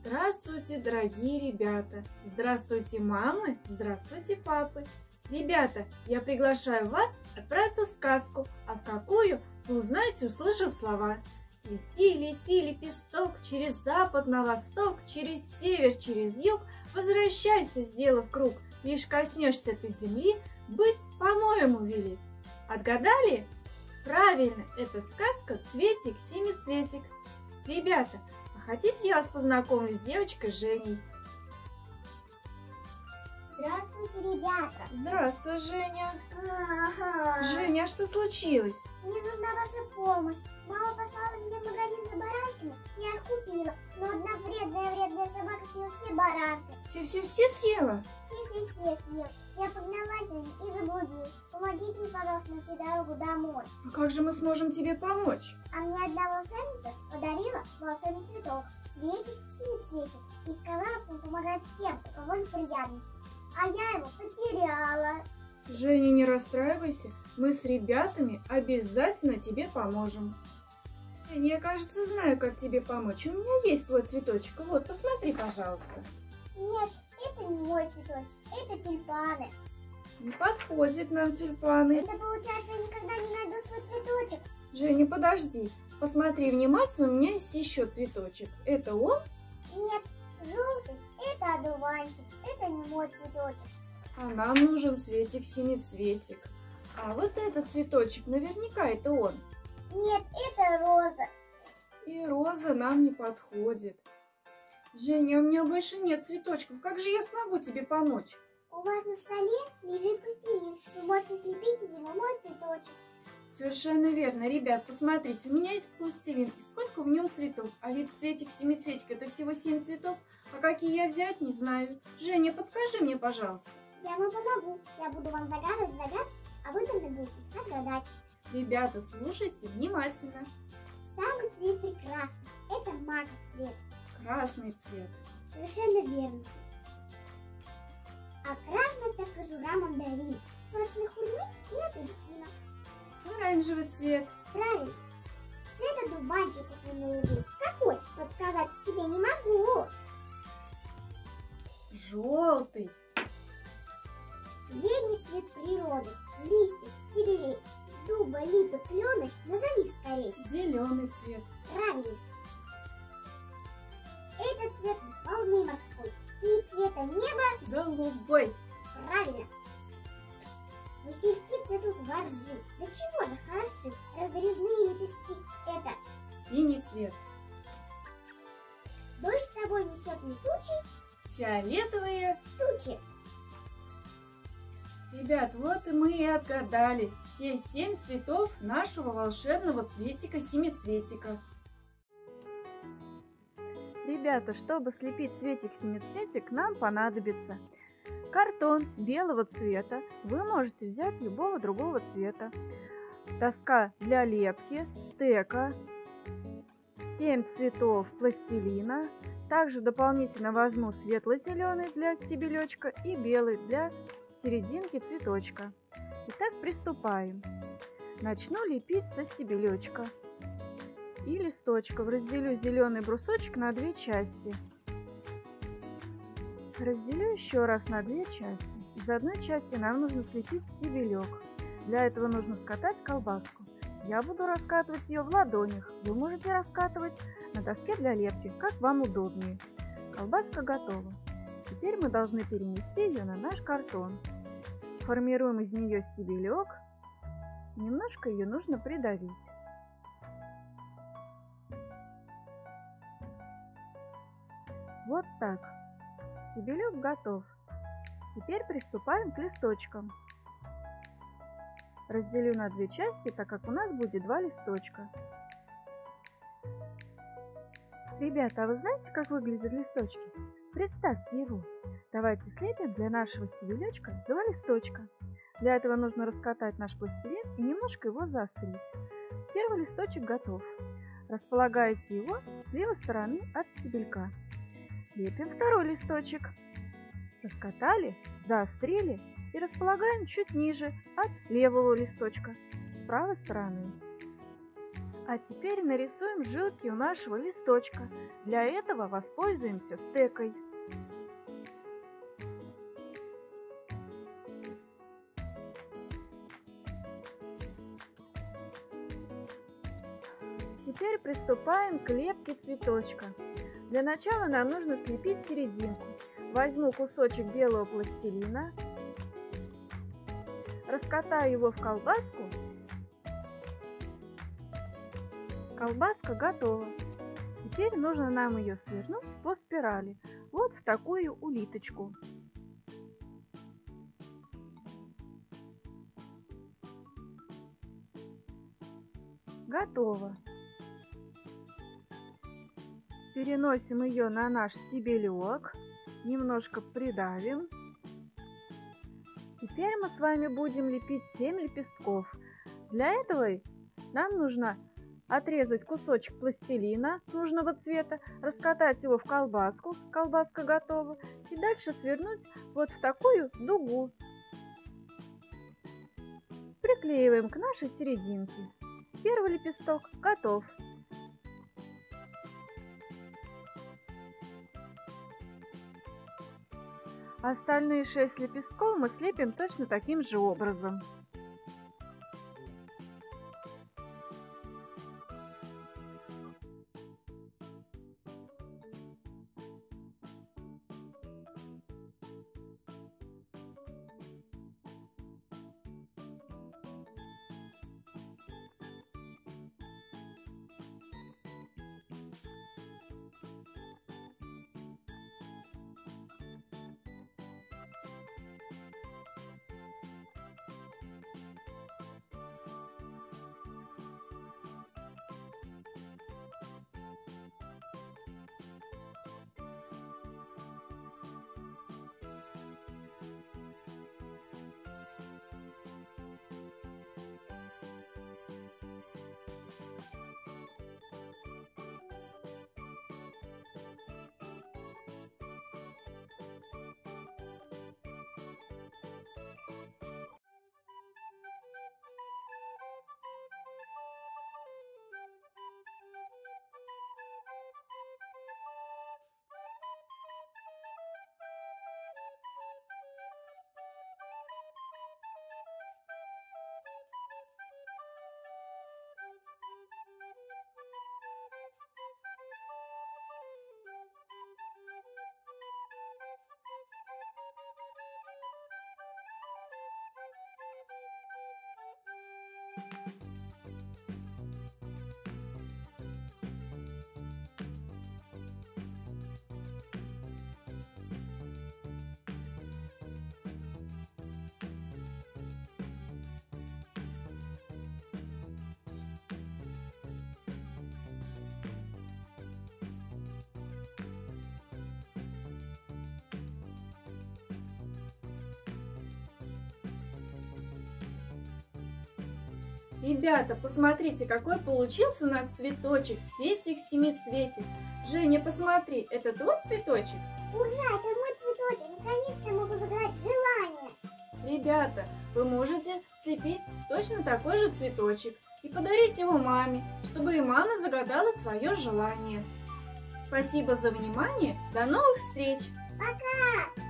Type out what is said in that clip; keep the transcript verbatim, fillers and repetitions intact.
Здравствуйте, дорогие ребята! Здравствуйте, мамы! Здравствуйте, папы! Ребята, я приглашаю вас отправиться в сказку. А в какую, вы узнаете, услышав слова. Лети, лети, лепесток, через запад на восток, через север, через юг. Возвращайся, сделав круг. Лишь коснешься ты земли, быть, по-моему, вели. Отгадали? Правильно, это сказка «Цветик-семицветик». Ребята, а хотите, я вас познакомлю с девочкой Женей? Здравствуйте, ребята! Здравствуй, Женя! Ага. Женя, а что случилось? Мне нужна ваша помощь. Мама послала меня в магазин за баранками, я их купила. Но одна вредная-вредная собака съела все баранки. Все-все-все съела? Все-все-все съел. Я погналась за ним и заблудилась. Помогите мне, пожалуйста, найти дорогу домой. А как же мы сможем тебе помочь? А мне одна волшебница подарила волшебный цветок. Цветик-семицветик. И сказала, что он помогает всем, у кого неприятности. А я его потеряла. Женя, не расстраивайся, мы с ребятами обязательно тебе поможем. Женя, я, кажется, знаю, как тебе помочь. У меня есть твой цветочек. Вот, посмотри, пожалуйста. Нет, это не мой цветочек, это тюльпаны. Не подходит нам тюльпаны. Это получается, я никогда не найду свой цветочек. Женя, подожди. Посмотри внимательно, у меня есть еще цветочек. Это он? Нет, желтый, это одуванчик, это не мой цветочек. А нам нужен цветик-семицветик. А вот этот цветочек, наверняка это он. Нет, это роза. И роза нам не подходит. Женя, у меня больше нет цветочков. Как же я смогу тебе помочь? У вас на столе лежит пластилин. Вы можете слепить из него мой цветочек. Совершенно верно. Ребят, посмотрите, у меня есть пластилин. И сколько в нем цветов? А ведь цветик-семицветик это всего семь цветов. А какие я взять, не знаю. Женя, подскажи мне, пожалуйста. Я вам помогу. Я буду вам загадывать загадки, а вы должны будете отгадать. Ребята, слушайте внимательно. Самый цвет прекрасный. Это маков цвет. Красный цвет. Совершенно верно. Окрашена так кожура мандарин, сочной хурмы и апельсина. Оранжевый цвет. Правильно. Цвет одуванчика на лугу. Какой? Подсказать тебе не могу. Желтый. Летний цвет природы. Листьев, стебелей, дуба, липы, клены. Назови скорее. Зеленый цвет. Правильно. Это цвет волны морской. И цвета неба. Голубой. Правильно. Васильки цветут воржи. До чего же хороши разрезные лепестки. Это Синий цвет. дождь с собой несет не тучи, Фиолетовые. тучи. Ребят, вот и мы и отгадали все семь цветов нашего волшебного цветика-семицветика. Ребята, чтобы слепить цветик-семицветик, нам понадобится картон белого цвета. Вы можете взять любого другого цвета. Доска для лепки, стека, семь цветов пластилина. Также дополнительно возьму светло-зеленый для стебелечка и белый для серединки цветочка. Итак, приступаем. Начну лепить со стебелечка и листочков. Разделю зеленый брусочек на две части. Разделю еще раз на две части. Из одной части нам нужно слепить стебелек. Для этого нужно скатать колбаску. Я буду раскатывать ее в ладонях. Вы можете раскатывать на доске для лепки, как вам удобнее. Колбаска готова. Теперь мы должны перенести ее на наш картон. Формируем из нее стебелек. Немножко ее нужно придавить. Вот так. Стебелек готов. Теперь приступаем к листочкам. Разделю на две части, так как у нас будет два листочка. Ребята, а вы знаете, как выглядят листочки? Представьте его. Давайте слепим для нашего стебелечка два листочка. Для этого нужно раскатать наш пластилин и немножко его заострить. Первый листочек готов. Располагаете его с левой стороны от стебелька. Лепим второй листочек. Раскатали, заострили и располагаем чуть ниже от левого листочка с правой стороны. А теперь нарисуем жилки у нашего листочка. Для этого воспользуемся стекой. Теперь приступаем к лепке цветочка. Для начала нам нужно слепить серединку. Возьму кусочек белого пластилина, раскатаю его в колбаску. Колбаска готова. Теперь нужно нам ее свернуть по спирали, вот в такую улиточку. Готово. Переносим ее на наш стебелек, немножко придавим. Теперь мы с вами будем лепить семь лепестков. Для этого нам нужно отрезать кусочек пластилина нужного цвета, раскатать его в колбаску, колбаска готова, и дальше свернуть вот в такую дугу. Приклеиваем к нашей серединке. Первый лепесток готов. Остальные шесть лепестков мы слепим точно таким же образом. Ребята, посмотрите, какой получился у нас цветочек, цветик-семицветик. Женя, посмотри, это твой цветочек? Ура, это мой цветочек, наконец-то могу загадать желание. Ребята, вы можете слепить точно такой же цветочек и подарить его маме, чтобы и мама загадала свое желание. Спасибо за внимание, до новых встреч! Пока!